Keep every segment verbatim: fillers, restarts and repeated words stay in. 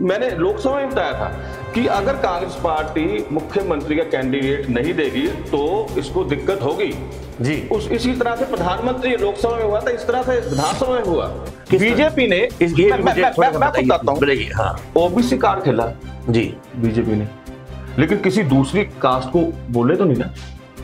मैंने लोकसभा में बताया था कि अगर कांग्रेस पार्टी मुख्यमंत्री का कैंडिडेट नहीं देगी तो इसको दिक्कत होगी जी। उस इसी तरह से प्रधानमंत्री लोकसभा में हुआ था, इस तरह से विधानसभा में हुआ। बीजेपी ने इस मैं, मैं, मैं, मैं बताता हूँ हाँ। ओबीसी कार्ड खेला जी बीजेपी ने, लेकिन किसी दूसरी कास्ट को बोले तो नहीं ना,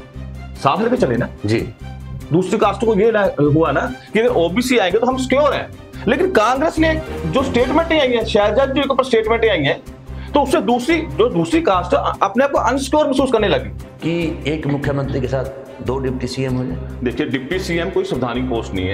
साथ लेके चले ना जी। दूसरी कास्ट को ये हुआ ना कि अगर ओबीसी आएंगे तो हम सिक्योर हैं, लेकिन कांग्रेस ने जो स्टेटमेंट आई है, शहजाद जी के ऊपर स्टेटमेंट आई है, तो उससे दूसरी जो दूसरी कास्ट अपने आप को अनसिक्योर महसूस करने लगी कि एक मुख्यमंत्री के साथ दो डिप्टी सीएम हो जाए। देखिए, डिप्टी सीएम कोई संवैधानिक पोस्ट नहीं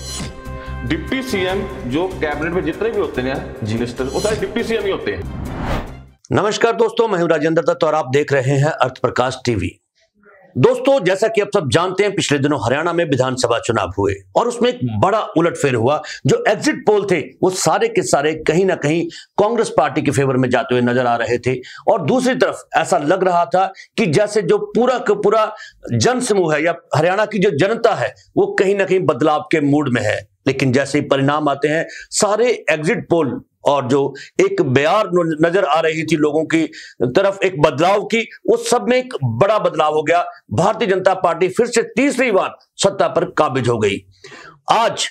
है। डिप्टी सीएम जो कैबिनेट में जितने भी होते हैं मिनिस्टर, वो सारे डिप्टी सीएम ही होते हैं। नमस्कार दोस्तों, मैं हूं राजेंद्र दत्त और आप देख रहे हैं अर्थ प्रकाश टीवी। दोस्तों, जैसा कि आप सब जानते हैं, पिछले दिनों हरियाणा में विधानसभा चुनाव हुए और उसमें एक बड़ा उलटफेर हुआ। जो एग्जिट पोल थे वो सारे के सारे कहीं ना कहीं कांग्रेस पार्टी के फेवर में जाते हुए नजर आ रहे थे, और दूसरी तरफ ऐसा लग रहा था कि जैसे जो पूरा का पूरा जनसमूह है या हरियाणा की जो जनता है वो कहीं ना कहीं बदलाव के मूड में है। लेकिन जैसे ही परिणाम आते हैं, सारे एग्जिट पोल और जो एक बयार नजर आ रही थी लोगों की तरफ एक बदलाव की, उस सब में एक बड़ा बदलाव हो गया। भारतीय जनता पार्टी फिर से तीसरी बार सत्ता पर काबिज हो गई। आज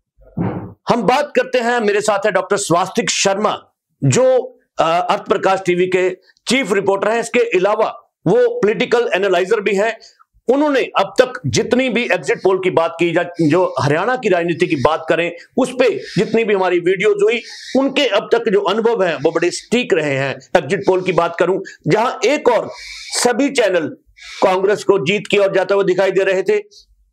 हम बात करते हैं, मेरे साथ है डॉक्टर स्वास्तिक शर्मा जो अर्थ प्रकाश टीवी के चीफ रिपोर्टर हैं। इसके अलावा वो पॉलिटिकल एनालाइजर भी हैं। उन्होंने अब तक जितनी भी एग्जिट पोल की बात की, जो हरियाणा की राजनीति की बात करें, उस पे जितनी भी हमारी वीडियोज हुई, उनके अब तक जो अनुभव हैं वो बड़े स्टीक रहे हैं। एग्जिट पोल की बात करूं, जहां एक और सभी चैनल कांग्रेस को जीत की ओर जाते हुए दिखाई दे रहे थे,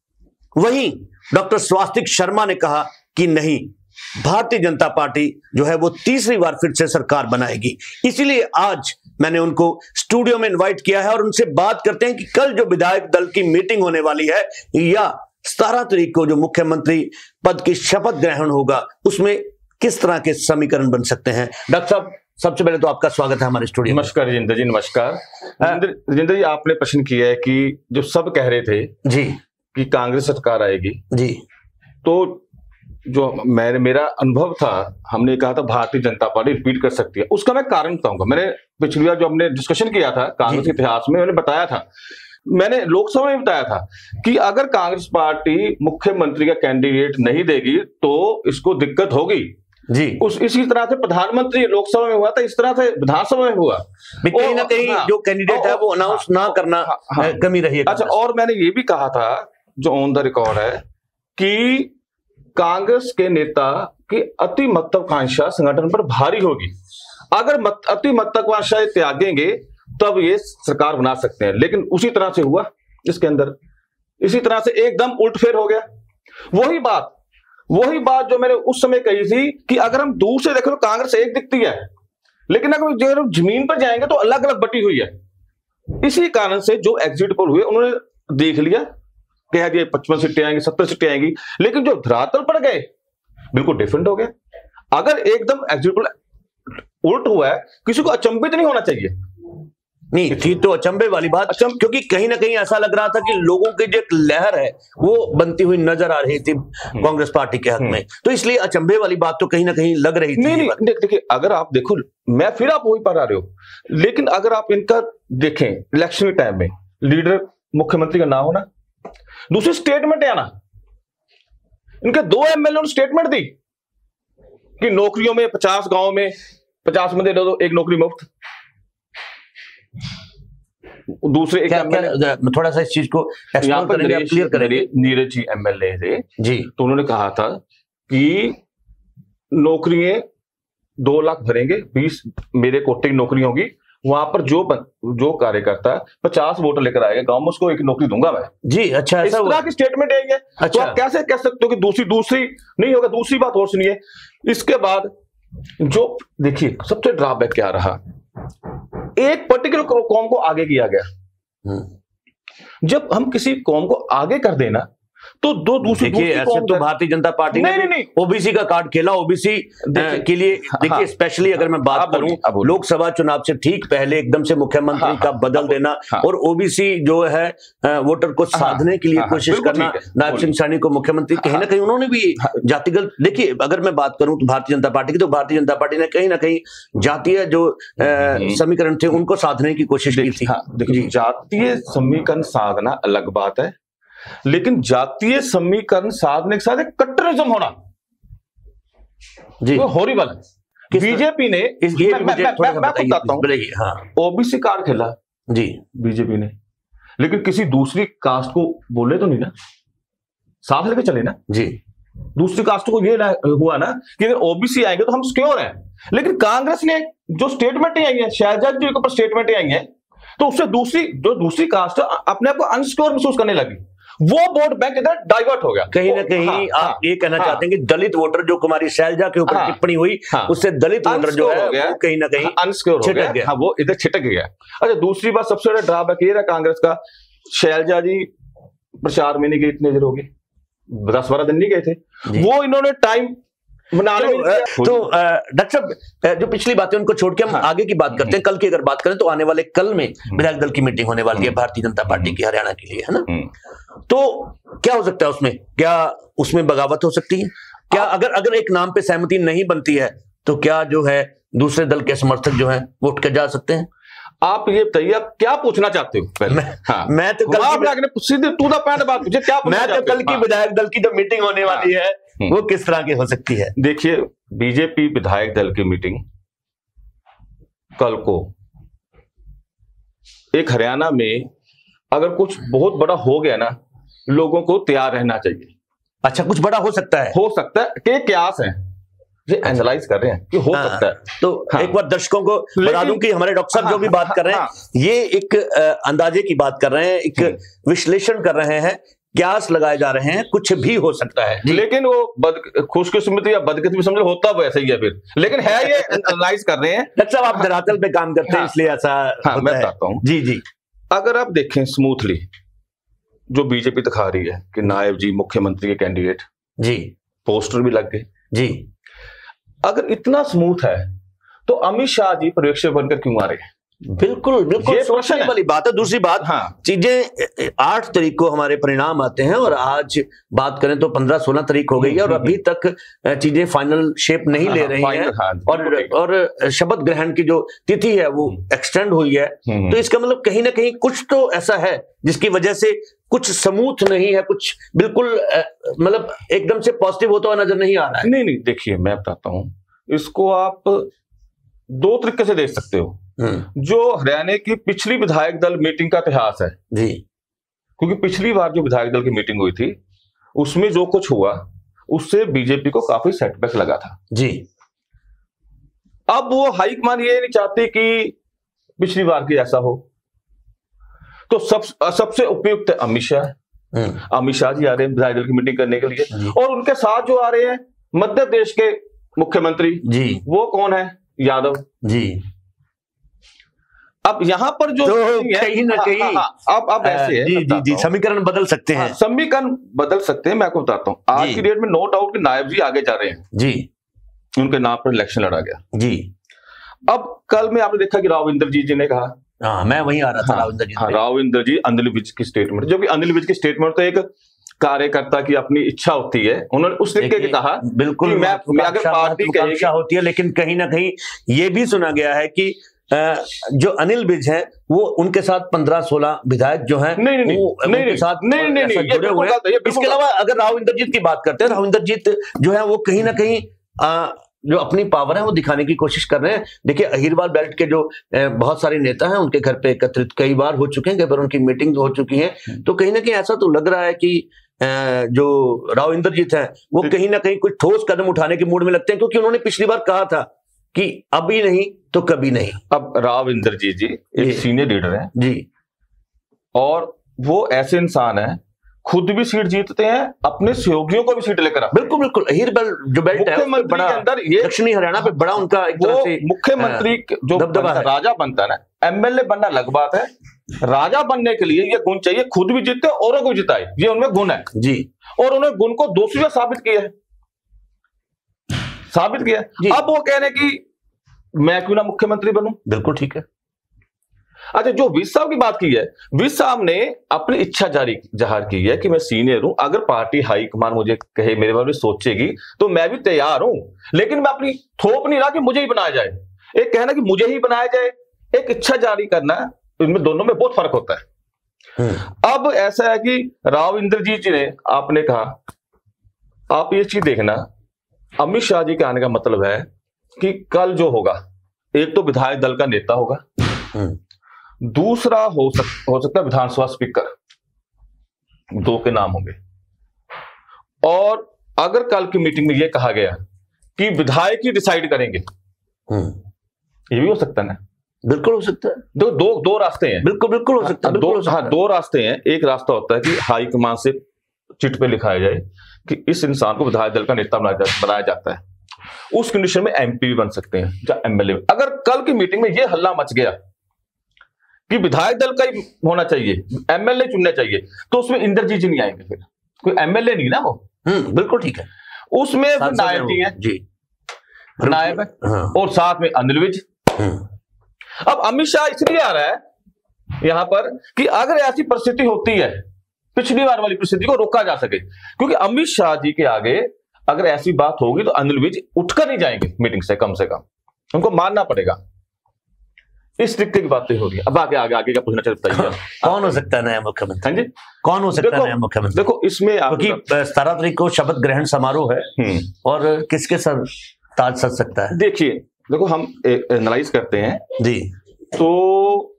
वहीं डॉक्टर स्वास्तिक शर्मा ने कहा कि नहीं, भारतीय जनता पार्टी जो है वो तीसरी बार फिर से सरकार बनाएगी। इसीलिए आज मैंने उनको स्टूडियो में इनवाइट किया है और उनसे बात करते हैं कि कल जो विधायक दल की मीटिंग होने वाली है या सत्रह तारीख को जो मुख्यमंत्री पद की शपथ ग्रहण होगा, उसमें किस तरह के समीकरण बन सकते हैं। डॉक्टर साहब, सबसे पहले तो आपका स्वागत है हमारे स्टूडियो। नमस्कार राजेंद्र जी। नमस्कार राजेंद्र जी, आपने प्रश्न किया है कि जो सब कह रहे थे जी कि कांग्रेस सरकार आएगी जी, तो जो मैंने मेरा अनुभव था, हमने कहा था भारतीय जनता पार्टी रिपीट कर सकती है। उसका मैं कारण बताऊंगा। मैंने पिछली बार जो हमने डिस्कशन किया था कांग्रेस के इतिहास में, मैंने बताया था, मैंने लोकसभा में बताया था कि अगर कांग्रेस पार्टी मुख्यमंत्री का कैंडिडेट नहीं देगी तो इसको दिक्कत होगी जी। उस इसी तरह से प्रधानमंत्री लोकसभा में हुआ था, इस तरह से विधानसभा में हुआ। कहीं ना कहीं हाँ, जो कैंडिडेट है वो अनाउंस ना करना हाँ, हाँ, कमी रही है। अच्छा, और मैंने ये भी कहा था जो ऑन द रिकॉर्ड है कि कांग्रेस के नेता की अति महत्वाकांक्षा संगठन पर भारी होगी। अगर मत, अति महत्वाकांक्षा त्यागेंगे तब ये सरकार बना सकते हैं, लेकिन उसी तरह से हुआ इसके अंदर। इसी तरह से एकदम उल्टफेर हो गया। वही बात वही बात जो मैंने उस समय कही थी कि अगर हम दूर से देखें तो कांग्रेस एक दिखती है, लेकिन अगर जमीन पर जाएंगे तो अलग अलग बटी हुई है। इसी कारण से जो एग्जिट पोल हुए, उन्होंने देख लिया, कह दिया पचपन सीटें आएंगी, सत्तर सीटें आएंगी, लेकिन जो धरातल पर गए बिल्कुल डिफरेंट हो गया। अगर एकदम एग्जिट पोल उल्ट हुआ है, किसी को अचंभित नहीं होना चाहिए। नहीं थी तो अचंभे वाली बात, क्योंकि कहीं ना कहीं ऐसा लग रहा था कि लोगों की जो एक लहर है वो बनती हुई नजर आ रही थी कांग्रेस पार्टी के हक में, तो इसलिए अचंभे वाली बात तो कहीं ना कहीं लग रही थी। नहीं नहीं देखिए, अगर आप देखो, मैं फिर आप वही पर आ रहे हो, लेकिन अगर आप इनका देखें इलेक्शन के टाइम में लीडर मुख्यमंत्री का ना होना, दूसरी स्टेटमेंट है ना, इनके दो एमएलए ने स्टेटमेंट दी कि नौकरियों में पचास गांव में पचास में दे दो एक नौकरी मुफ्त। दूसरे एक क्या, थोड़ा सा इस चीज को यहां पर क्लियर करेंगे। नीरज जी एमएलए थे जी, तो उन्होंने कहा था कि नौकरियां दो लाख भरेंगे, बीस मेरे कोटे की नौकरी होगी, वहां पर जो जो कार्यकर्ता पचास वोटर लेकर आएगा गांव में, उसको एक नौकरी दूंगा मैं जी। अच्छा, इस तरह की स्टेटमेंट है। अच्छा। तो आप कैसे कह सकते हो कि दूसरी दूसरी नहीं होगा। दूसरी बात और सुनिए, इसके बाद जो देखिए सबसे ड्रॉबैक क्या रहा, एक पर्टिकुलर कौम को आगे किया गया। जब हम किसी कौम को आगे कर देना तो दो दूसरी देखिए ऐसे तो भारतीय जनता पार्टी नहीं, ने नहीं, ओबीसी का कार्ड खेला। ओबीसी के लिए देखिए स्पेशली अगर मैं बात करूं, लोकसभा चुनाव से ठीक पहले एकदम से मुख्यमंत्री हाँ, का बदल देना हाँ, और ओबीसी जो है वोटर को साधने के लिए हाँ, कोशिश करना, नायब सिंह सैनी को मुख्यमंत्री, कहीं ना कहीं उन्होंने भी जातिगत, देखिए अगर मैं बात करूं तो भारतीय जनता पार्टी की, तो भारतीय जनता पार्टी ने कहीं ना कहीं जातीय जो समीकरण थे उनको साधने की कोशिश की थी। जातीय समीकरण साधना अलग बात है, लेकिन जातीय समीकरण साधने के साथ एक कट्टरिज्म होना जी वो हॉरिबल है। बीजेपी ने इस ये मैं, मैं, मैं, मैं बताता हूं, हाँ। ओबीसी कार्ड खेला जी बीजेपी ने, लेकिन किसी दूसरी कास्ट को बोले तो नहीं ना, साथ लेके चले ना जी। दूसरी कास्ट को ये हुआ ना कि अगर ओबीसी आएंगे तो हम सिक्योर हैं, लेकिन कांग्रेस ने जो स्टेटमेंटें आई है, शहजाद जी के ऊपर स्टेटमेंटें आई हैं, तो उससे दूसरी जो दूसरी कास्ट अपने आप को अनसिक्योर महसूस करने लगी, वो वोट बैंक इधर डाइवर्ट हो गया। कहीं ना कहीं हाँ, आप हाँ, ये कहना हाँ, चाहते हैं कि दलित वोटर जो कुमारी शैलजा के ऊपर हाँ, टिप्पणी हुई हाँ, उससे दलित वोटर जो है वो कहीं ना कहीं अनसिक्योर हो गया, गया। हाँ, वो इधर छिटक गया। अच्छा, दूसरी बात सबसे बड़ा ड्रॉबैक ये रहा कांग्रेस का, शैलजा जी प्रचार में नहीं गए इतने देर हो गए, दस बारह दिन नहीं गए थे, वो इन्होंने टाइम तो, तो डॉक्टर साहब जो पिछली बातें उनको छोड़ के हम हाँ, आगे की बात करते हैं। कल की अगर बात करें तो आने वाले कल में विधायक दल की मीटिंग होने वाली है भारतीय जनता पार्टी की हरियाणा के लिए, है ना? तो क्या हो सकता है उसमें? क्या उसमें बगावत हो सकती है? क्या अगर अगर एक नाम पे सहमति नहीं बनती है तो क्या जो है दूसरे दल के समर्थक जो है वो उठ के जा सकते हैं? आप ये बताइए आप क्या पूछना चाहते हो पहले? मैं, हाँ। मैं तो कल की सीधे टू द पॉइंट बात पूछे, क्या मैं तो कल की विधायक दल की जो मीटिंग होने वाली है वो किस तरह की हो सकती है? देखिए, बीजेपी विधायक दल की मीटिंग कल को एक हरियाणा में अगर कुछ बहुत बड़ा हो गया ना, लोगों को तैयार रहना चाहिए। अच्छा, कुछ बड़ा हो सकता है? हो सकता है कि क्यास है, ये एनालाइज कर रहे हैं कि हो हाँ, सकता है। तो हाँ, एक बार दर्शकों को बता दूं कि हमारे डॉक्टर साहब हाँ, जो भी बात कर रहे हैं हाँ, ये एक अंदाजे की बात कर रहे हैं, एक विश्लेषण कर रहे हैं, क्यास लगाए जा रहे हैं, कुछ भी हो सकता है। लेकिन वो खुशकिस्मती या बदकिस्मती समझ होता वैसे ही है फिर, लेकिन है ये एनालाइज कर रहे हैं। डॉक्टर साहब आप धरातल पे काम करते हैं इसलिए ऐसा मैं बताता हूँ जी जी। अगर आप देखें स्मूथली जो बीजेपी दिखा रही है कि नायब जी मुख्यमंत्री के कैंडिडेट जी, पोस्टर भी लग गए जी, अगर इतना स्मूथ है तो अमित शाह जी पर्यवेक्षक बनकर क्यों आ रहे हैं? बिल्कुल बिल्कुल सोचने वाली बात है। दूसरी बात, हाँ, चीजें आठ तारीख को हमारे परिणाम आते हैं और आज बात करें तो पंद्रह सोलह तारीख हो गई है और अभी तक चीजें फाइनल शेप नहीं हाँ, ले रही हैं हाँ, और और शपथ ग्रहण की जो तिथि है वो एक्सटेंड हुई है। तो इसका मतलब कहीं ना कहीं कुछ तो ऐसा है जिसकी वजह से कुछ स्मूथ नहीं है, कुछ बिल्कुल मतलब एकदम से पॉजिटिव होता हुआ नजर नहीं आ रहा है। नहीं नहीं, देखिए मैं बताता हूँ, इसको आप दो तरीके से देख सकते हो। जो हरियाणा की पिछली विधायक दल मीटिंग का इतिहास है जी, क्योंकि पिछली बार जो विधायक दल की मीटिंग हुई थी उसमें जो कुछ हुआ उससे बीजेपी को काफी सेटबैक लगा था जी। अब वो हाईकमान ये नहीं चाहती कि पिछली बार की ऐसा हो, तो सब सबसे उपयुक्त है अमित शाह। अमित शाह जी आ रहे हैं विधायक दल की मीटिंग करने के लिए, और उनके साथ जो आ रहे हैं मध्य प्रदेश के मुख्यमंत्री जी, वो कौन है? यादव जी। अब यहाँ पर जो तो कहीं ना कहीं अब अब ऐसे है, जी जी जी समीकरण बदल सकते हैं, समीकरण बदल सकते हैं। मैं आपको बताता हूँ, आज की डेट में नो डाउट कि नायब जी आगे जा रहे हैं जी, उनके नाम पर इलेक्शन लड़ा गया जी। अब कल में आपने देखा कि राव इंद्रजीत जी ने कहा, हाँ मैं वहीं आ रहा था, राव इंद्रजीत हाँ, राव इंद्रजीत अनिल विज की स्टेटमेंट, जो कि अनिल विज की स्टेटमेंट तो एक कार्यकर्ता की अपनी इच्छा होती है, उन्होंने उस तरीके से कहा बिल्कुल मैं, मैं अगर पार्टी की होती है, लेकिन कहीं ना कहीं ये भी सुना गया है कि जो अनिल विज हैं वो उनके साथ पंद्रह सोलह विधायक जो हैं नहीं नहीं वो नहीं उनके साथ नहीं नहीं नहीं जुड़े हुए हैं। इसके अलावा अगर राव इंद्रजीत की बात करते हैं, राव इंद्रजीत जो है वो कहीं ना कहीं आ, जो अपनी पावर है वो दिखाने की कोशिश कर रहे हैं। देखिए अहिरवाल बेल्ट के जो बहुत सारे नेता हैं उनके घर पे एकत्रित कई बार हो चुके हैं, कई बार उनकी मीटिंग हो चुकी है, तो कहीं ना कहीं ऐसा तो लग रहा है कि जो राव इंद्रजीत हैं वो कहीं ना कहीं कुछ ठोस कदम उठाने के मूड में लगते हैं, क्योंकि उन्होंने पिछली बार कहा था कि अभी नहीं तो कभी नहीं। अब राव इंद्रजीत जी एक सीनियर लीडर हैं जी, और वो ऐसे इंसान हैं खुद भी सीट जीतते हैं, अपने सहयोगियों को भी सीट लेकर आते हैं। बिल्कुल बिल्कुल अहिरवाल जो बेल्ट है मुख्यमंत्री के अंदर ये दक्षिणी हरियाणा पे बड़ा उनका एक तरह से मुख्यमंत्री जो बनता, राजा बनता है ना, एमएलए बनना अलग बात है, राजा बनने के लिए ये गुण चाहिए, खुद भी जीते औरों को जिताए, ये उनमें गुण है जी। और उन्होंने गुण को दूसरी साबित किया है, साबित किया है। अब वो कह रहे हैं कि मैं क्यों ना मुख्यमंत्री बनूं। बिल्कुल ठीक है। अच्छा, जो विज साहब की बात की है, विज साहब ने अपनी इच्छा जारी जाहिर की है कि मैं सीनियर हूं, अगर पार्टी हाईकमान मुझे कहे मेरे बारे में सोचेगी तो मैं भी तैयार हूं, लेकिन मैं अपनी थोप नहीं रहा कि मुझे ही बनाया जाए। एक कहना कि मुझे ही बनाया जाए, एक इच्छा जारी करना, इनमें दोनों में बहुत फर्क होता है। अब ऐसा है कि राव इंद्रजीत जी ने, आपने कहा, आप ये चीज देखना, अमित शाह जी के आने का मतलब है कि कल जो होगा, एक तो विधायक दल का नेता होगा, दूसरा हो सक हो सकता है विधानसभा स्पीकर, दो के नाम होंगे। और अगर कल की मीटिंग में यह कहा गया कि विधायक ही डिसाइड करेंगे, ये भी हो सकता है ना? बिल्कुल हो सकता है। दो दो दो रास्ते हैं। बिल्कुल बिल्कुल हो सकता है। दो हाँ दो रास्ते हैं। एक रास्ता होता है कि हाईकमान से चिट पे लिखाया जाए कि इस इंसान को विधायक दल का नेता बनाया जाता है, उस कंडीशन में एमपी भी बन सकते हैं या एमएलए। अगर कल की मीटिंग में यह हल्ला मच गया कि विधायक दल का ही होना चाहिए, एमएलए चुनना चाहिए, तो उसमें इंद्रजीत जी नहीं आएंगे, फिर कोई एमएलए नहीं ना वो। हम्म बिल्कुल ठीक है। उसमें नायब जी हैं जी, नायब है, हाँ। और साथ में अनिल विज। अब अमित शाह इसलिए आ रहा है यहां पर कि अगर ऐसी परिस्थिति होती है, पिछली बार वाली परिस्थिति को रोका जा सके, क्योंकि अमित शाह जी के आगे अगर ऐसी बात होगी तो अनिल विज उठकर नहीं जाएंगे मीटिंग से, कम से कम उनको मानना पड़ेगा। इस तरीके की बातें हो रही है। अब आगे आगे आगे क्या पूछना चाहता है? कौन हो सकता है नया मुख्यमंत्री? हाँ जी, कौन हो सकता है नया मुख्यमंत्री? देखो इसमें क्योंकि सतारह तारीख को शपथ ग्रहण समारोह है और किसके सर ताज सज सकता है? देखिए, देखो हम एनालाइज करते हैं जी, तो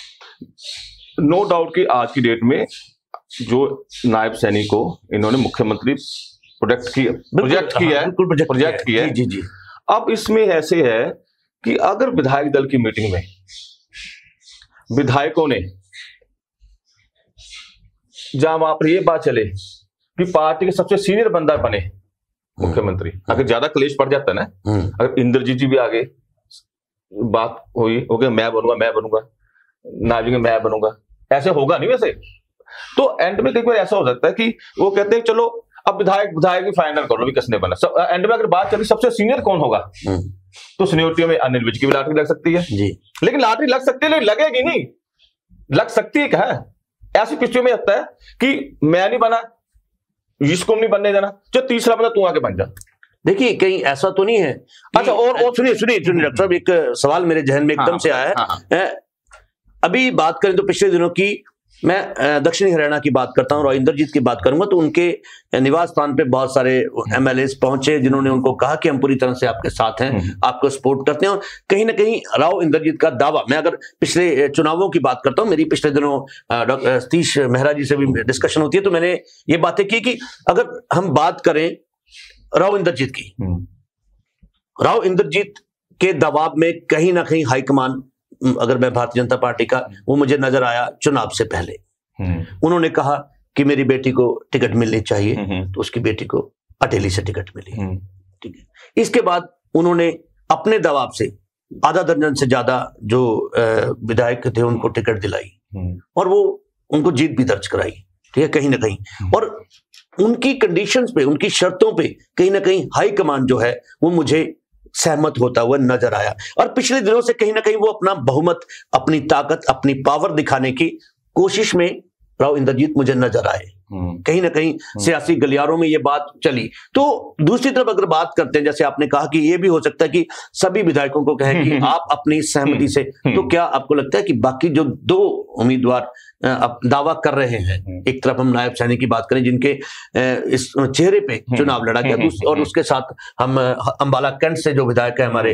नो डाउट कि आज की डेट में जो नायब सैनी को इन्होंने मुख्यमंत्री प्रोजेक्ट किया प्रोजेक्ट किया है प्रोजेक्ट किया है जी जी। अब इसमें ऐसे है कि अगर विधायक दल की मीटिंग में विधायकों ने, जहां वहां पर यह बात चले कि पार्टी के सबसे सीनियर बंदा बने मुख्यमंत्री, अगर ज्यादा क्लेश पड़ जाता है ना, अगर इंद्रजीत जी भी आगे बात हुई ओके मैं बनूंगा मैं बनूंगा नायब जी मैं बनूंगा, ऐसे होगा नहीं वैसे, तो एंड में कई बार ऐसा हो सकता है कि वो कहते हैं चलो अब विधायक विधायक ही फाइनल करो भी किसने बना। एंड में अगर बात चली सबसे सीनियर कौन होगा, तो सीनियरिटी में अनिल विज की भी लॉटरी लग सकती है जी। लेकिन लॉटरी लग सकती है, लेकिन लगेगी नहीं, लग सकती है क्या है? ऐसी स्थिति में होता है कि मैं नहीं बना, इसको नहीं बनने देना, जो तीसरा बंदा तू आके बन जा। देखिए कहीं ऐसा तो नहीं है। अच्छा, और और सुनिए सुनिए सुनिए डॉक्टर साहब, एक सवाल मेरे जहन में एकदम से आया है। अभी बात करें तो पिछले दिनों की, मैं दक्षिणी हरियाणा की बात करता हूं और इंद्रजीत की बात करूंगा, तो उनके निवास स्थान पे बहुत सारे एमएलए पहुंचे जिन्होंने उनको कहा कि हम पूरी तरह से आपके साथ हैं, आपको सपोर्ट करते हैं। और कहीं ना कहीं राव इंद्रजीत का दावा, मैं अगर पिछले चुनावों की बात करता हूं, मेरी पिछले दिनों डॉक्टर सतीश मेहरा जी से भी डिस्कशन होती है, तो मैंने ये बातें की कि अगर हम बात करें राव इंद्रजीत की, राव इंद्रजीत के दबाव में कहीं ना कहीं हाईकमान, अगर मैं भारतीय जनता पार्टी का, वो मुझे नजर आया चुनाव से पहले। उन्होंने कहा कि मेरी बेटी को टिकट मिलनी चाहिए, तो उसकी बेटी को अटेली से टिकट मिली, ठीक है। इसके बाद उन्होंने अपने दबाव से आधा दर्जन से ज्यादा जो विधायक थे उनको टिकट दिलाई और वो उनको जीत भी दर्ज कराई, ठीक है, कहीं ना कहीं। और उनकी कंडीशंस पे, उनकी शर्तों पे कहीं ना कहीं हाई कमान जो है वो मुझे सहमत होता हुआ नजर आया। और पिछले दिनों से कहीं ना कहीं वो अपना बहुमत, अपनी ताकत, अपनी पावर दिखाने की कोशिश में राव इंद्रजीत मुझे नजर आए। कहीं ना कहीं सियासी गलियारों में ये बात चली। तो दूसरी तरफ अगर बात करते हैं, जैसे आपने कहा कि ये भी हो सकता है कि सभी विधायकों को कहें कि आप अपनी सहमति से, तो क्या आपको लगता है कि बाकी जो दो उम्मीदवार दावा कर रहे हैं, एक तरफ हम नायब सैनी की बात करें जिनके इस चेहरे पे चुनाव लड़ा गया, और उसके साथ हम अंबाला कैंट से जो विधायक है हमारे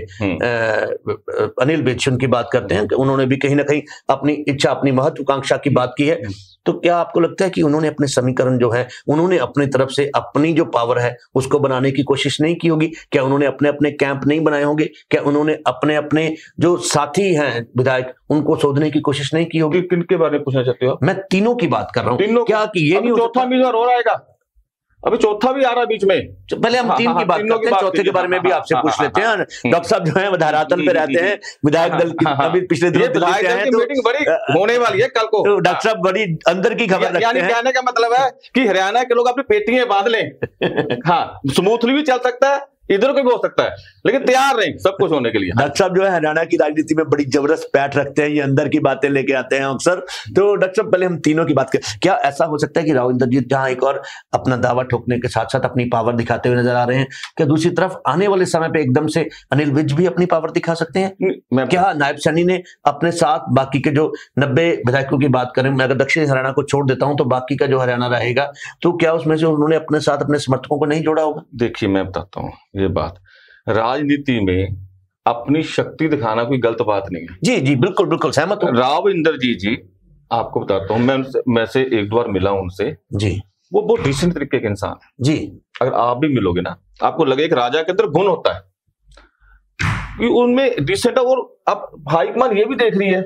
अनिल विज, उनकी बात करते हैं, उन्होंने भी कहीं ना कहीं अपनी इच्छा, अपनी महत्वाकांक्षा की बात की है। तो क्या आपको लगता है कि उन्होंने अपने समीकरण जो है, उन्होंने अपनी तरफ से अपनी जो पावर है उसको बनाने की कोशिश नहीं की होगी? क्या उन्होंने अपने अपने कैंप नहीं बनाए होंगे? क्या उन्होंने अपने अपने जो साथी हैं विधायक उनको शोधने की कोशिश नहीं की होगी? किनके बारे में पूछना चाहते हो? मैं तीनों की बात कर रहा हूं। क्या कि ये नहीं चौथा उम्मीदवार हो आएगा? अभी चौथा भी आ रहा है बीच में। पहले हम तीन की बात करते हैं, चौथे के बारे में भी आपसे पूछ लेते हैं। डॉक्टर साहब जो है वो धरातल पे रहते हैं, विधायक दल की अभी पिछले दिनों दिल्ली से आए हैं, तो मीटिंग बड़ी होने वाली है कल को। डॉक्टर साहब बड़ी अंदर की खबर रखते हैं। यानी कहने का मतलब है कि हरियाणा के लोग अपनी पेटियां बांध लें। हाँ, स्मूथली भी चल सकता है, इधर को भी हो सकता है, लेकिन तैयार नहीं सब कुछ होने के लिए। डॉक्टर साहब जो है हरियाणा की राजनीति में बड़ी जबरदस्त पैठ रखते हैं, ये अंदर की बातें लेके आते हैं अक्सर। तो डॉक्टर साहब पहले हम तीनों की बात करें, क्या ऐसा हो सकता है कि राव इंद्रजीत जहां एक और अपना दावा ठोकने के साथ साथ अपनी पावर दिखाते हुए नजर आ रहे हैं, क्या दूसरी तरफ आने वाले समय पे एकदम से अनिल विज भी अपनी पावर दिखा सकते हैं? क्या नायब सैनी ने अपने साथ बाकी के जो नब्बे विधायकों की बात करें, मैं अगर दक्षिणी हरियाणा को छोड़ देता हूं तो बाकी का जो हरियाणा रहेगा, तो क्या उसमें से उन्होंने अपने साथ अपने समर्थकों को नहीं जोड़ा होगा? देखिए मैं बताता हूँ, ये बात राजनीति में अपनी शक्ति दिखाना कोई गलत बात नहीं है। जी जी बिल्कुल बिल्कुल सहमत हूं। राव इंद्रजीत जी, आपको बताता हूं, मैं उनसे मैं से एक दो बार मिला हूं उनसे जी। वो बहुत डिसेंट तरीके के इंसान है जी। अगर आप भी मिलोगे ना, आपको लगे एक राजा के अंदर गुण होता है कि उनमें डिसेंट है। और अब हाईकमान ये भी देख रही है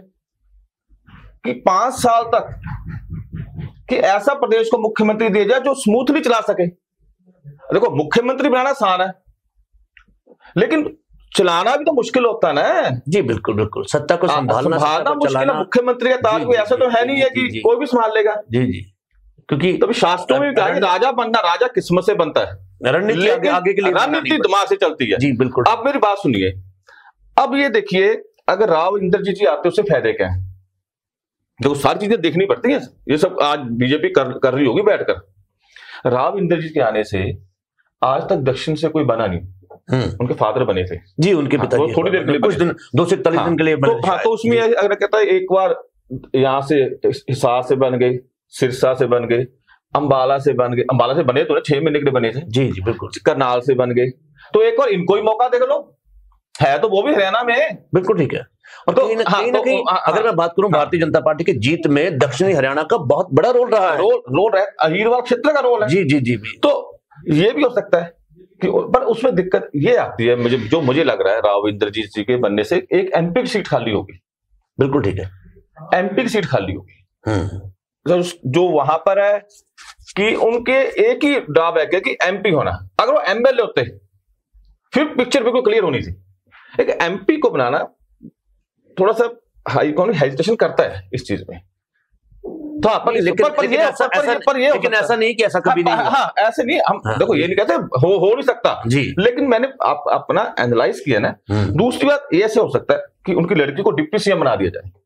कि पांच साल तक कि ऐसा प्रदेश को मुख्यमंत्री दिया जाए जो स्मूथली चला सके। देखो, मुख्यमंत्री बनाना आसान है, लेकिन चलाना भी तो मुश्किल होता है ना। जी बिल्कुल बिल्कुल, सत्ता को संभालना संभालना मुश्किल है। मुख्यमंत्री का ताज कोई ऐसा तो है नहीं है कि जी, कोई भी संभाल लेगा। जी जी, क्योंकि तभी शास्त्रों में भी कहा कि राजा बनना, राजा किस्मत से बनता है, रणनीति आगे, आगे के लिए रणनीति दिमाग से चलती है। जी बिल्कुल। अब मेरी बात सुनिए, अब ये देखिए, अगर राव इंद्रजीत जी आते उससे फायदे क्या है? देखो, सारी चीजें देखनी पड़ती है, ये सब आज बीजेपी कर, कर रही होगी बैठकर। राव इंद्रजीत के आने से आज तक दक्षिण से कोई बना नहीं। उनके फादर बने थे जी, उनके पिता हाँ, थोड़ी देर के लिए, कुछ दिन, दो से इकतालीस दिन के लिए बने। तो, हाँ, तो उसमें अगर कहता है एक बार यहाँ से हिसार से बन गए, सिरसा से बन गए, अंबाला से बन गए। अंबाला से बने तो ना छह महीने के लिए बने थे। जी जी बिल्कुल। करनाल से बन गए, तो एक बार इनको ही मौका देख लो, है तो वो भी हरियाणा में। बिल्कुल ठीक है। और तो, कहीं न, हाँ, कहीं तो, कहीं, हाँ, अगर मैं बात करूं, हाँ, भारतीय जनता पार्टी की जीत में दक्षिणी हरियाणा का बहुत बड़ा रोल रहा है। रोल रोल है, अहीरवाल क्षेत्र का रोल है। जी जी जी। तो ये भी हो सकता है, पर उसमें दिक्कत ये आती है, मुझे जो मुझे लग रहा है राव इंद्रजीत जी के बनने से एक एमपी की सीट खाली होगी। बिल्कुल ठीक है, एमपी की सीट खाली होगी। जो वहां पर है कि उनके एक ही ड्रॉबैक है कि एमपी होना। अगर वो एमएलए होते फिर पिक्चर बिल्कुल क्लियर होनी थी। एक एमपी को बनाना थोड़ा सा हाई कौन हेजिटेशन करता है इस चीज में। तो पर, लेकिन, पर, पर, लेकिन, ऐसा, पर, ऐसा, पर ये लेकिन ऐसा नहीं कि ऐसा कभी नहीं। हाँ, हाँ, ऐसे नहीं। हम हाँ, देखो, ये नहीं कहते हो हो नहीं सकता जी, लेकिन मैंने आप, अपना एनालाइज किया ना। दूसरी बात ये ऐसे हो सकता है कि उनकी लड़की को डिप्टी सीएम बना दिया जाए।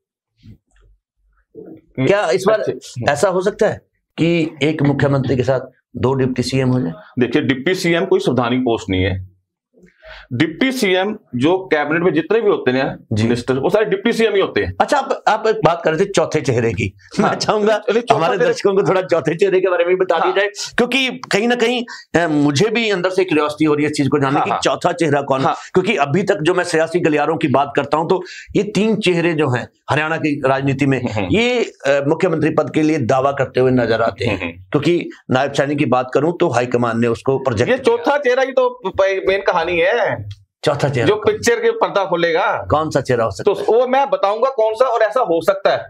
क्या इस बार ऐसा हो सकता है कि एक मुख्यमंत्री के साथ दो डिप्टी सीएम हो जाए? देखिए, डिप्टी सीएम कोई संवैधानिक पोस्ट नहीं है। डिप्टी सीएम जो कैबिनेट में जितने भी होते हैं मिनिस्टर, वो सारे डिप्टी सीएम ही होते हैं। अच्छा, आप आप एक बात कर रहे थे चौथे चेहरे की। हाँ, मैं चाहूंगा हमारे दर्शकों को थोड़ा चौथे चेहरे के बारे में बता हाँ, दिया जाए, क्योंकि कहीं ना कहीं मुझे भी अंदर से क्यूरियोसिटी हो रही है इस चीज को जानने हाँ, की चौथा चेहरा कौन है। हाँ, क्योंकि अभी तक जो मैं सियासी गलियारों की बात करता हूं तो ये तीन चेहरे जो हैं हरियाणा की राजनीति में, ये मुख्यमंत्री पद के लिए दावा करते हुए नजर आते हैं। क्योंकि नायब सैनी की बात करूं तो हाईकमान ने उसको प्रोजेक्ट, ये चौथा चेहरा ही तो मेन कहानी है। चौथा चेहरा जो पिक्चर के पर्दा खोलेगा, कौन सा चेहरा हो सकता है? तो वो मैं बताऊंगा कौन सा, और ऐसा हो सकता है,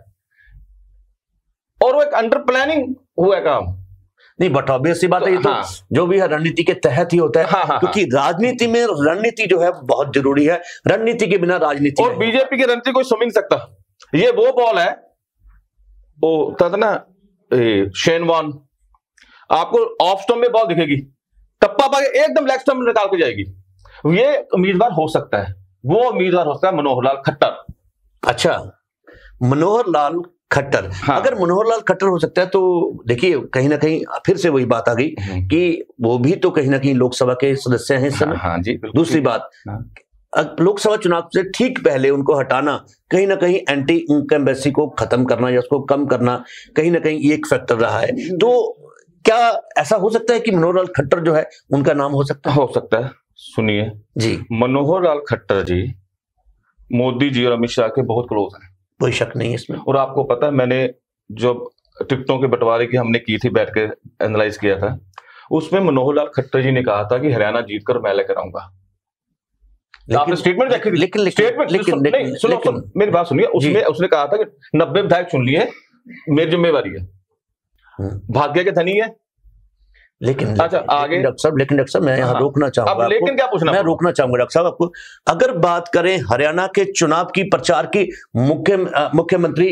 और वो एक अंडर प्लानिंग हुआ काम नहीं। बट ऑब्वियस सी बात है, ये तो हाँ, जो भी है रणनीति के तहत ही होता है। हाँ, हाँ, क्योंकि राजनीति में रणनीति जो है बहुत जरूरी है। रणनीति के बिना राजनीति, और बीजेपी की रणनीति कोई सुन नहीं सकता। ये वो बॉल है, वो था ना शेन वॉर्न, आपको ऑफ स्टंप में बॉल दिखेगी, टप्पा पा के एकदम लेग स्टंप में निकाल के जाएगी। ये उम्मीदवार हो सकता है, वो उम्मीदवार हो सकता है मनोहर लाल खट्टर। अच्छा, मनोहर लाल खट्टर। हाँ, अगर मनोहर लाल खट्टर हो सकता है तो देखिए, कहीं ना कहीं फिर से वही बात आ गई कि वो भी तो कहीं ना कहीं लोकसभा के सदस्य हैं इस समय। हाँ, हाँ जी। दूसरी बात, हाँ, लोकसभा चुनाव से ठीक पहले उनको हटाना, कहीं ना कहीं एंटी इनकम्बेंसी को खत्म करना या उसको कम करना, कहीं ना कहीं एक फैक्टर रहा है। तो क्या ऐसा हो सकता है कि मनोहर लाल खट्टर जो है उनका नाम हो सकता है? हो सकता है। सुनिए जी, मनोहर लाल खट्टर जी मोदी जी और अमित शाह के बहुत क्लोज हैं, कोई शक नहीं है इसमें। और आपको पता है, मैंने जब टिकटों के बंटवारे की हमने की थी, बैठ के एनालाइज किया था, उसमें मनोहर लाल खट्टर जी ने कहा था कि हरियाणा जीत कर मैं लेकर आऊंगा। आपने स्टेटमेंट देखी? लेकिन स्टेटमेंट नहीं, सुनो, मेरी बात सुनिए। उसमें उसने कहा था कि नब्बे विधायक चुन लिए, मेरी जिम्मेवारी है, भाग्य के धनी है। लेकिन अच्छा आगे डॉक्टर साहब, लेकिन डॉक्टर साहब मैं यहाँ हाँ, रोकना चाहूंगा अब लेकिन क्या पूछना मैं रोकना चाहूंगा डॉक्टर साहब आपको। अगर बात करें हरियाणा के चुनाव की प्रचार की, मुख्य मुख्यमंत्री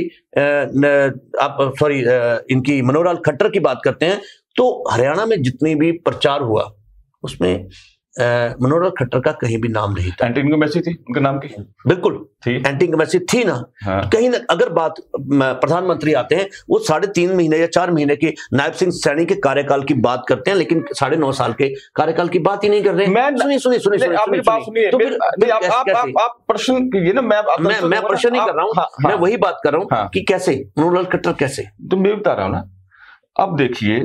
आप सॉरी इनकी मनोहर लाल खट्टर की बात करते हैं, तो हरियाणा में जितनी भी प्रचार हुआ उसमें मनोहर लाल खट्टर का कहीं भी नाम नहीं था। एंटी इनकम्बेंसी थी उनके नाम की, बिल्कुल थी, एंटी इनकम्बेंसी थी ना। हाँ। कहीं ना अगर बात प्रधानमंत्री आते हैं, वो साढ़े तीन महीने या चार महीने के नायब सिंह सैनी के कार्यकाल की बात करते हैं, लेकिन साढ़े नौ साल के कार्यकाल की बात ही नहीं कर रहे। सुनिए सुनिए सुनिए सुनिए आप मेरी बात सुनिए, तो फिर आप आप आप प्रश्न कीजिए ना। मैं मैं मैं प्रश्न नहीं कर रहा हूँ, मैं वही बात कर रहा हूँ कि कैसे मनोहर लाल खट्टर कैसे, तो मैं बता रहा हूँ ना। अब देखिए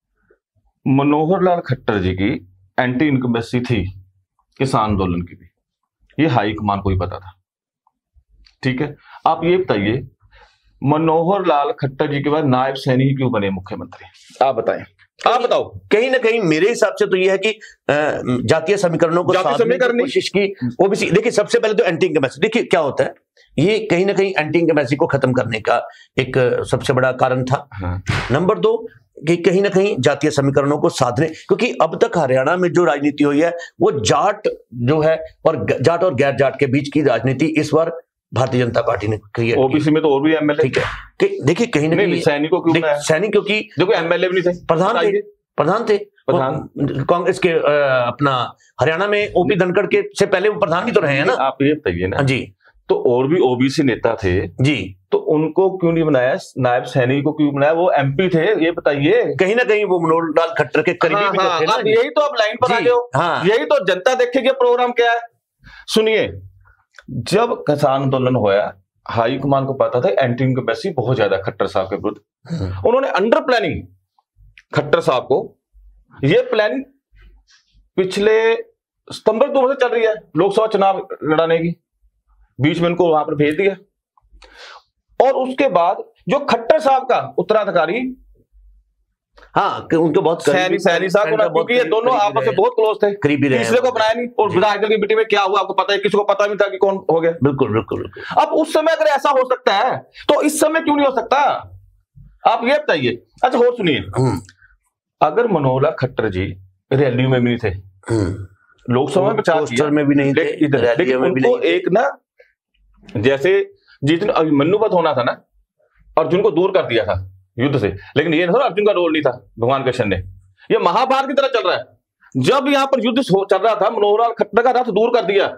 मनोहर लाल खट्टर जी की एंटी इनकम्बेंसी थी किसान आंदोलन की भी, ये हाईकमान को ही पता था, ठीक है। आप ये बताइए मनोहर लाल खट्टर जी के बाद नायब सैनी क्यों बने मुख्यमंत्री, आप बताएं, आप बताओ। कहीं ना कहीं मेरे हिसाब से तो ये है कि जातीय समीकरणों को साधने की कोशिश की ओबीसी। देखिए सबसे पहले तो एंटी इनकम्बेंसी, देखिए क्या होता है, ये कहीं ना कहीं एंटी इनकम्बेंसी को खत्म करने का एक सबसे बड़ा कारण था। हाँ। नंबर दो कि कहीं ना कहीं जातीय समीकरणों को साधने, क्योंकि अब तक हरियाणा में जो राजनीति हुई है वो जाट जो है और जाट और गैर जाट के बीच की राजनीति इस बार भारतीय जनता पार्टी ने क्रिएट, ओबीसी में तो और भी एमएलए, ठीक है। देखिए कहीं ना कहीं सैनिक को क्यों, सैनिक क्योंकि देखो एमएलए भी नहीं थे, प्रधान थे, प्रधान थे प्रधान कांग्रेस के अपना हरियाणा में ओपी धनखड़ के से पहले वो प्रधान ही तो रहे हैं ना। आप ये बताइए ना जी, तो और भी ओबीसी नेता थे जी, तो उनको क्यों नहीं बनाया, नायब सैनी को क्यों बनाया, वो एमपी थे, ये बताइए। कहीं ना कहीं वो मनोहर लाल खट्टर के करीबी हाँ, भी तो हाँ, थे ना। अब यही तो आप लाइन पर आ गए हो, हाँ। यही तो जनता देखेगी प्रोग्राम क्या है। सुनिए जब किसान आंदोलन हुआ हाई कमान को पता था एंटी इनकम्बेंसी बहुत ज्यादा खट्टर साहब के विरुद्ध, उन्होंने अंडर प्लानिंग खट्टर साहब को, ये प्लानिंग पिछले सितंबर दो से चल रही है लोकसभा चुनाव लड़ाने की, बीच में उनको वहां पर भेज दिया। और उसके बाद जो खट्टर साहब का उत्तराधिकारी, हाँ उनके बहुत सैनी सैनी साहब को, क्योंकि ये दोनों आपस में बहुत क्लोज थे, तीसरे को बनाया नहीं। और विधायक दल की मीटिंग में क्या हुआ आपको पता है, किसी को पता नहीं था कि कौन हो गया। बिल्कुल बिल्कुल बिल्कुल। अब उस समय अगर ऐसा हो सकता है तो इस समय क्यों नहीं हो सकता, आप ये बताइए। अच्छा और सुनिए, अगर मनोहर लाल खट्टर जी रैली में भी नहीं थे, लोकसभा में प्रचार में भी नहीं थे, लेकिन उनको एक ना जैसे जिस दिन अभिमन्यु वध होना था ना, अर्जुन को दूर कर दिया था युद्ध से, लेकिन ये ना अर्जुन का रोल नहीं था, भगवान कृष्ण ने, ये महाभारत की तरह चल रहा है। जब यहाँ पर युद्ध चल रहा था मनोहर लाल खट्टर का रथ दूर कर दिया,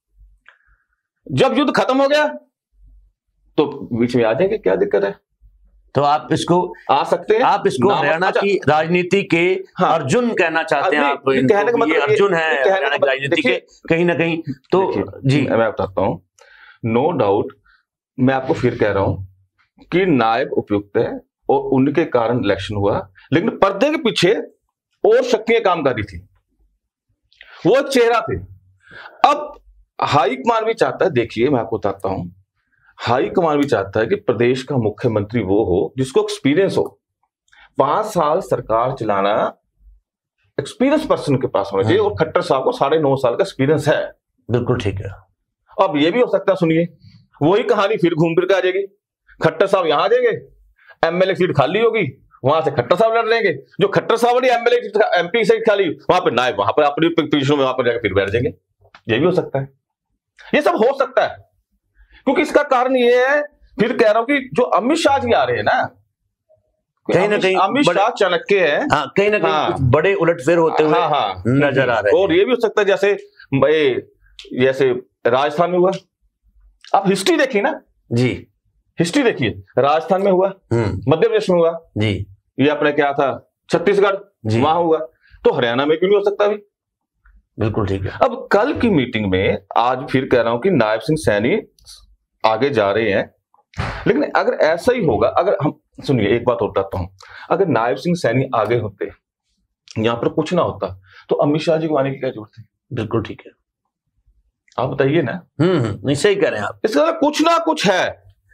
जब युद्ध खत्म हो गया तो बीच में आ जाएंगे, क्या दिक्कत है। तो आप इसको आ सकते हैं, आप इसको हरियाणा अच्छा, की राजनीति के हाँ, अर्जुन कहना चाहते हैं आप, कहने का मतलब ये अर्जुन है हरियाणा की राजनीति के कहीं ना कहीं। तो जी मैं बताता हूँ, नो डाउट मैं आपको फिर कह रहा हूं कि नायब उपयुक्त है और उनके कारण इलेक्शन हुआ, लेकिन पर्दे के पीछे और शक्तियां काम कर रही थी, वो एक चेहरा थे। अब हाई कमान भी चाहता है, देखिए मैं आपको बताता हूं, हाई कमान भी चाहता है कि प्रदेश का मुख्यमंत्री वो हो जिसको एक्सपीरियंस हो, पांच साल सरकार चलाना एक्सपीरियंस पर्सन के पास होना चाहिए, और खट्टर साहब को साढ़े नौ साल का एक्सपीरियंस है। बिल्कुल ठीक है। अब ये भी हो सकता है, सुनिए वही कहानी फिर घूम फिर के आ जाएगी, खट्टर साहब यहां आ जाएंगे, एमएलए सीट खाली होगी, वहां से खट्टर साहब लड़ लेंगे, जो खट्टर साहब वाली एमएलए एमपी सीट खाली वहां पर नायब वहां पर अपनी पोजीशन में वहां पर जाकर फिर बैठ जाएंगे। ये भी हो सकता है, ये सब हो सकता है, क्योंकि इसका कारण ये है, फिर कह रहा हूं कि जो अमित शाह जी आ रहे हैं ना, कहीं ना कहीं अमित शाह चाणक्य है, हाँ, कहीं ना कहीं हाँ, कुछ बड़े उलटफेर होते हुए हाँ, हाँ, नजर आ रहे हैं। और ये भी हो सकता है जैसे जैसे राजस्थान में हुआ, आप हिस्ट्री देखिए ना जी, हिस्ट्री देखिए, राजस्थान में हुआ, मध्य प्रदेश में हुआ जी, ये अपने क्या था छत्तीसगढ़ वहां हुआ, तो हरियाणा में क्यों नहीं हो सकता भी। बिल्कुल ठीक है। अब कल की मीटिंग में आज फिर कह रहा हूं कि नायब सिंह सैनी आगे जा रहे हैं, लेकिन अगर ऐसा ही होगा, अगर हम सुनिए एक बात और बताता हूं, अगर नायब सिंह सैनी आगे होते, यहां पर कुछ ना होता, तो अमित शाह जी को आने की क्या जरूरत थी। बिल्कुल ठीक है, आप बताइए ना। हम्म नहीं सही कह रहे हैं आप, इसका कुछ ना कुछ है।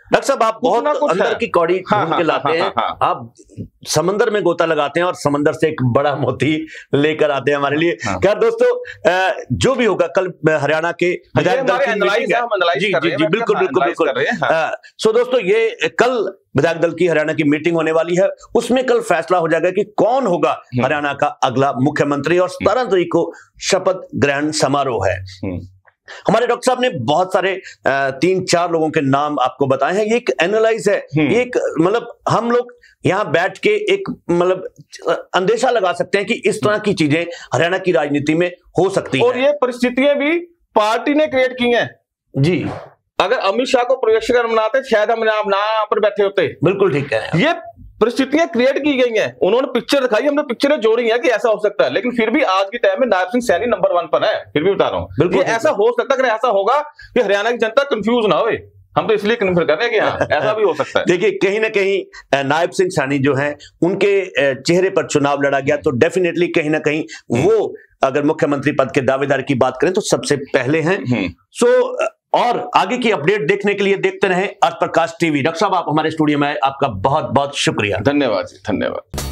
डॉक्टर साहब आप बहुत अंदर की कौड़ी हाँ, ढूंढ हाँ, के लाते हाँ, हैं। हाँ, हाँ। आप समंदर में गोता लगाते हैं और समंदर से एक बड़ा मोती लेकर आते हैं हमारे लिए। हाँ। खैर दोस्तों, अ, जो भी होगा, कल हरियाणा के विधायक दल की मीटिंग है। जी जी जी बिल्कुल बिल्कुल बिल्कुल। सो दोस्तों, ये कल विधायक दल की हरियाणा की मीटिंग होने वाली है। उसमें कल फैसला हो जाएगा कि कौन होगा हरियाणा का अगला मुख्यमंत्री, और सत्रह तारीख को शपथ ग्रहण समारोह है। हमारे डॉक्टर साहब ने बहुत सारे तीन चार लोगों के नाम आपको बताए हैं। ये एक एनालाइज है, एक मतलब हम लोग यहां बैठ के एक मतलब अंदेशा लगा सकते हैं कि इस तरह की चीजें हरियाणा की राजनीति में हो सकती हैं। और ये परिस्थितियां भी पार्टी ने क्रिएट की हैं। जी, अगर अमित शाह को प्रोजेक्शन बनाते शायद हम ना यहाँ पर बैठे होते। बिल्कुल ठीक है। ये परिस्थितियां क्रिएट की गई हैं, उन्होंने पिक्चर दिखाई, हमने पिक्चरें जोड़ी हैं कि ऐसा हो सकता है, लेकिन फिर भी आज के टाइम में नायब सिंह सैनी नंबर वन पर है। फिर भी बता रहा हूं, ये ऐसा हो सकता है, अगर ऐसा होगा कि हरियाणा की जनता कंफ्यूज ना होए। हम तो इसलिए कन्फर्म कर रहे हैं कि हाँ, ऐसा भी हो सकता है। देखिए, कहीं ना कहीं नायब सिंह सैनी जो हैं, उनके चेहरे पर चुनाव लड़ा गया, तो डेफिनेटली कहीं ना कहीं वो अगर मुख्यमंत्री पद के दावेदार की बात करें तो सबसे पहले हैं। सो और आगे की अपडेट देखने के लिए देखते रहें अर्थ प्रकाश टीवी। डॉक्टर साहब, आप हमारे स्टूडियो में आए, आपका बहुत बहुत शुक्रिया। धन्यवाद जी, धन्यवाद।